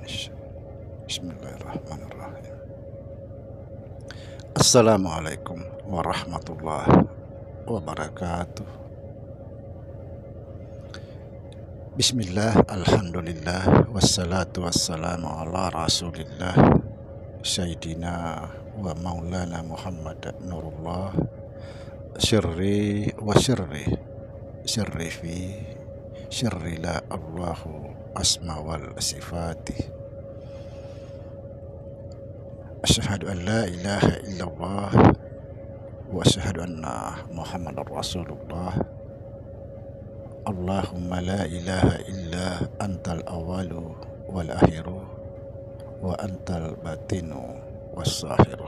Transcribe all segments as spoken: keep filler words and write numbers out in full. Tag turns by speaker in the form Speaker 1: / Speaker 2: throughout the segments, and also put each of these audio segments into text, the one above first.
Speaker 1: Bismillahirrahmanirrahim. Assalamualaikum warahmatullahi wabarakatuh. Bismillah, alhamdulillah, wassalatu wassalamu ala rasulillah Sayyidina wa maulana Muhammad Nurullah Syirri wa syirri Syirri fi syirri la Allahu asma wal sifati. Asyhadu an la ilaha illallah wa asyhadu anna Muhammadar Rasulullah. Allahumma la ilaha illa antal awalu wal akhiru wa antal batinu was zahiru.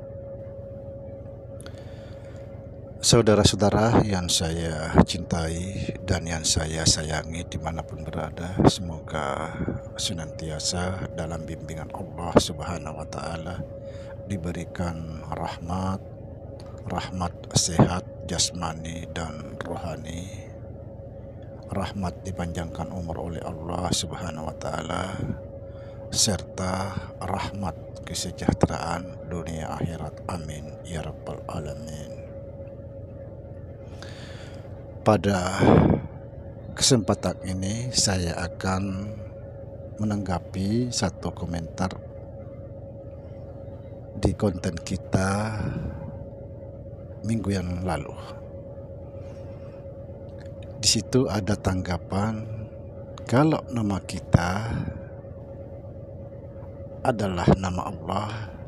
Speaker 1: Saudara-saudara yang saya cintai dan yang saya sayangi dimanapun berada, semoga senantiasa dalam bimbingan Allah Subhanahu wa Ta'ala, diberikan rahmat, rahmat sehat jasmani dan rohani, rahmat dipanjangkan umur oleh Allah Subhanahu wa Ta'ala, serta rahmat kesejahteraan dunia akhirat. Amin ya rabbal alamin. Pada kesempatan ini saya akan menanggapi satu komentar di konten kita minggu yang lalu. Di situ ada tanggapan kalau nama kita adalah nama Allah,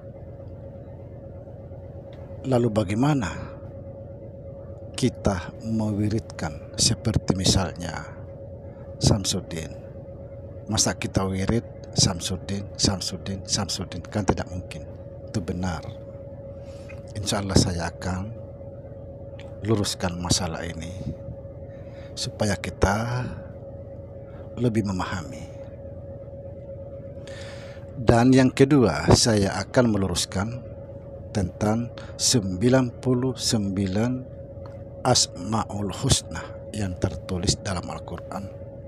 Speaker 1: lalu bagaimana kita mewiridkan seperti misalnya Samsudin? Masa kita wirid Samsudin, Samsudin, Samsudin? Kan tidak mungkin. Itu benar. Insya Allah saya akan luruskan masalah ini supaya kita lebih memahami. Dan yang kedua, saya akan meluruskan tentang sembilan puluh sembilan Asmaul Husna yang tertulis dalam Al-Quran.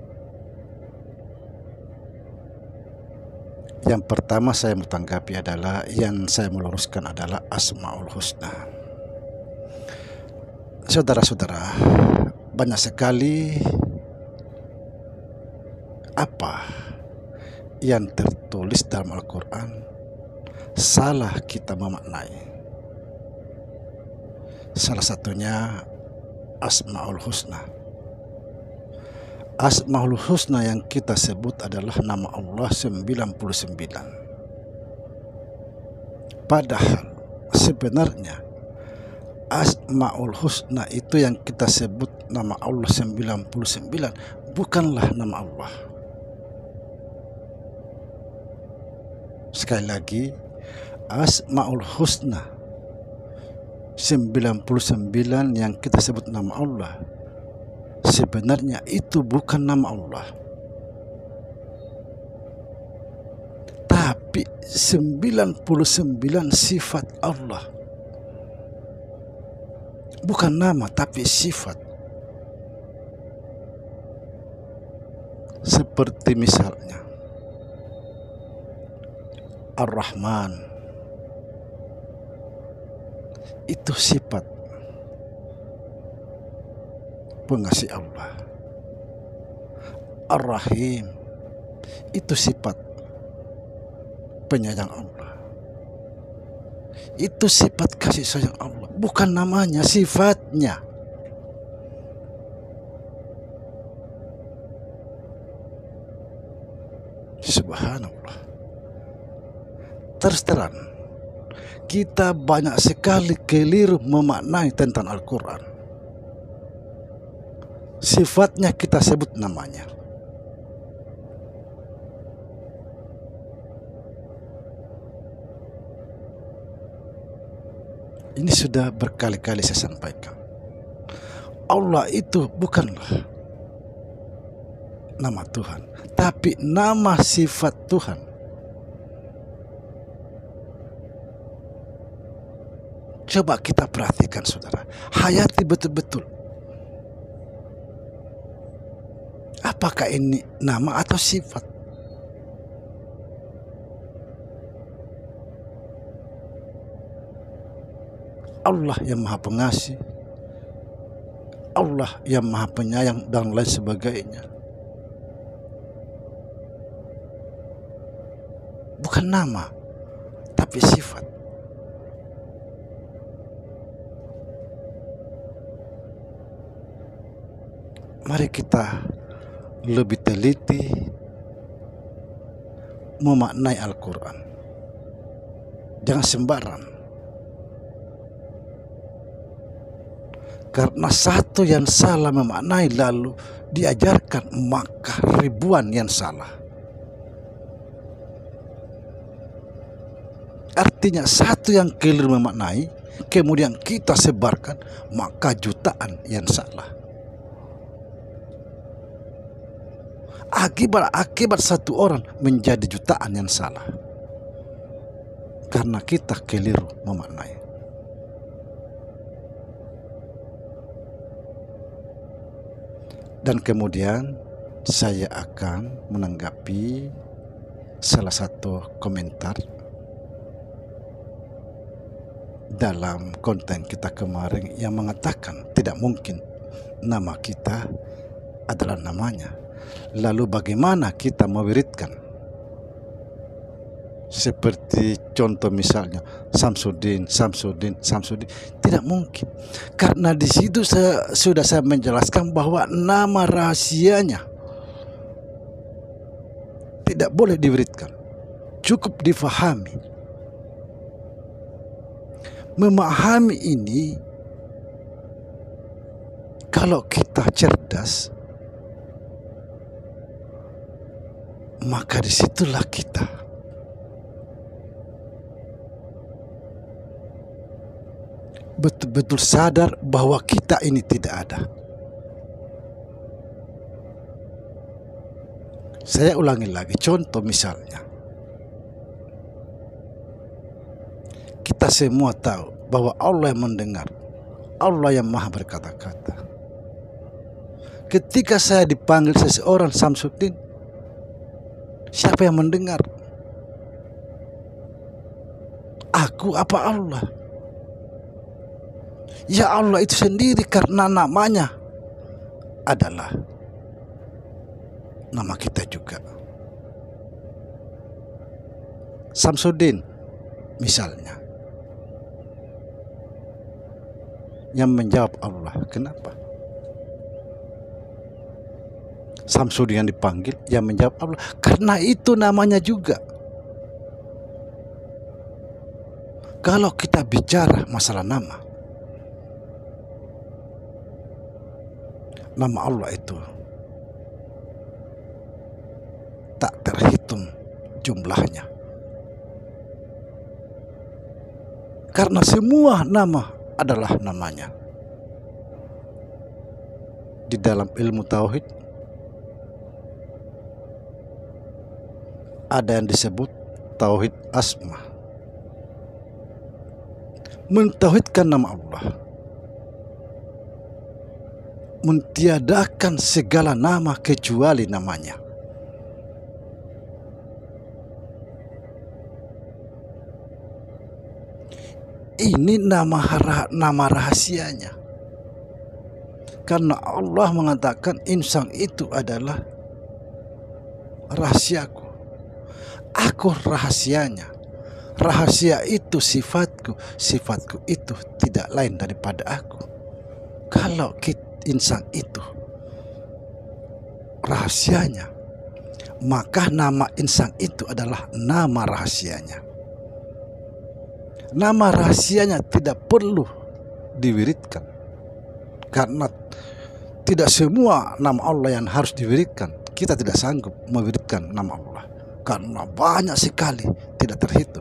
Speaker 1: Yang pertama saya mau tanggapi adalah, yang saya meluruskan adalah Asmaul Husna. Saudara-saudara, banyak sekali apa yang tertulis dalam Al-Quran salah kita memaknai. Salah satunya Asmaul Husna. Asmaul Husna yang kita sebut adalah nama Allah sembilan puluh sembilan. Padahal sebenarnya Asmaul Husna itu yang kita sebut nama Allah sembilan puluh sembilan bukanlah nama Allah. Sekali lagi, Asmaul Husna sembilan puluh sembilan yang kita sebut nama Allah, sebenarnya itu bukan nama Allah, tapi sembilan puluh sembilan sifat Allah. Bukan nama tapi sifat. Seperti misalnya Ar-Rahman, itu sifat pengasih Allah. Ar-Rahim, itu sifat penyayang Allah. Itu sifat kasih sayang Allah, bukan namanya, sifatnya. Subhanallah. Terus terang, kita banyak sekali keliru memaknai tentang Al-Quran. Sifatnya kita sebut namanya. Ini sudah berkali-kali saya sampaikan. Allah itu bukanlah nama Tuhan, tapi nama sifat Tuhan. Coba kita perhatikan saudara, hayati betul-betul. Apakah ini nama atau sifat? Allah yang maha pengasih, Allah yang maha penyayang, dan lain sebagainya. Bukan nama, tapi sifat. Mari kita lebih teliti memaknai Al-Quran. Jangan sembarang. Karena satu yang salah memaknai lalu diajarkan, maka ribuan yang salah. Artinya satu yang keliru memaknai, kemudian kita sebarkan, maka jutaan yang salah. Akibat-akibat satu orang menjadi jutaan yang salah, karena kita keliru memaknai. Dan kemudian saya akan menanggapi salah satu komentar dalam konten kita kemarin yang mengatakan tidak mungkin nama kita adalah namanya. Lalu bagaimana kita mewiridkan? Seperti contoh misalnya Samsudin, Samsudin, Samsudin. Tidak mungkin. Karena di situ saya, sudah saya menjelaskan bahwa nama rahasianya tidak boleh diwiridkan. Cukup difahami. Memahami ini, kalau kita cerdas, maka disitulah kita betul-betul sadar bahwa kita ini tidak ada. Saya ulangi lagi, contoh misalnya, kita semua tahu bahwa Allah yang mendengar, Allah yang maha berkata-kata. Ketika saya dipanggil seseorang Samsudin, siapa yang mendengar? Aku apa Allah? Ya Allah itu sendiri, karena namanya adalah nama kita juga. Samsudin misalnya, yang menjawab Allah. Kenapa? Samsudin yang dipanggil, yang menjawab Allah, karena itu namanya juga. Kalau kita bicara masalah nama, nama Allah itu tak terhitung jumlahnya, karena semua nama adalah namanya. Di dalam ilmu tauhid ada yang disebut tauhid asma, mentauhidkan nama Allah, mentiadakan segala nama kecuali namanya. Ini nama nama rahasianya, karena Allah mengatakan insan itu adalah rahasiaku. Aku rahasianya. Rahasia itu sifatku. Sifatku itu tidak lain daripada aku. Kalau kita, insan itu rahasianya, maka nama insan itu adalah nama rahasianya. Nama rahasianya tidak perlu diwiridkan, karena tidak semua nama Allah yang harus diwiridkan. Kita tidak sanggup mewiridkan nama Allah, karena banyak sekali, tidak terhitung.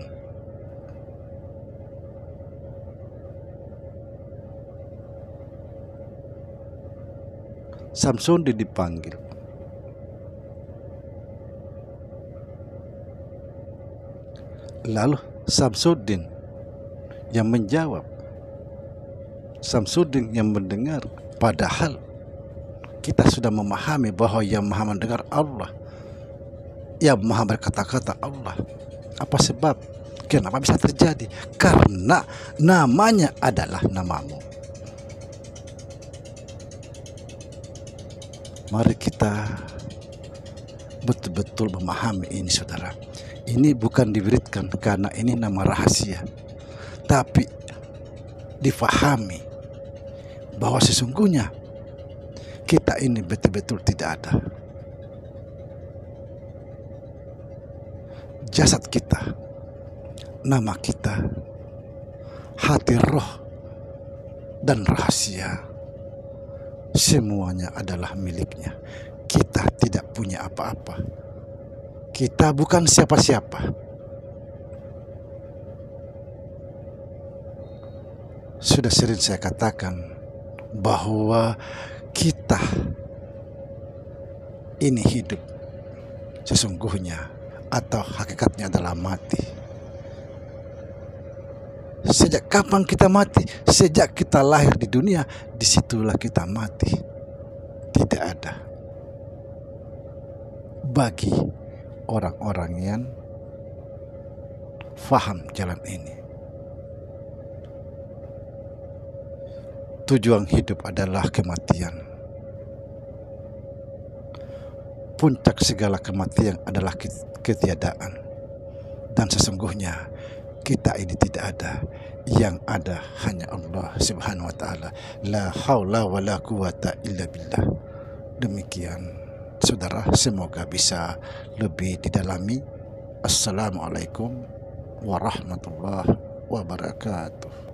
Speaker 1: Samsudin dipanggil. Lalu Samsudin yang menjawab, Samsudin yang mendengar. Padahal kita sudah memahami bahwa yang maha mendengar Allah, yang maha berkata-kata Allah. Apa sebab? Kenapa bisa terjadi? Karena namanya adalah namamu. Mari kita betul-betul memahami ini, saudara. Ini bukan diwiridkan karena ini nama rahasia, tapi difahami bahwa sesungguhnya kita ini betul-betul tidak ada. Jasad kita, nama kita, hati, roh, dan rahasia, semuanya adalah miliknya. Kita tidak punya apa-apa. Kita bukan siapa-siapa. Sudah sering saya katakan bahwa kita ini hidup sesungguhnya atau hakikatnya adalah mati. Sejak kapan kita mati? Sejak kita lahir di dunia, disitulah kita mati. Tidak ada. Bagi orang-orang yang faham jalan ini, tujuan hidup adalah kematian. Puncak segala kematian adalah ketiadaan. Dan sesungguhnya kita ini tidak ada. Yang ada hanya Allah Subhanahu wa ta'ala. La haula wa la quwata illa billah. Demikian, saudara, semoga bisa lebih didalami. Assalamualaikum warahmatullahi wabarakatuh.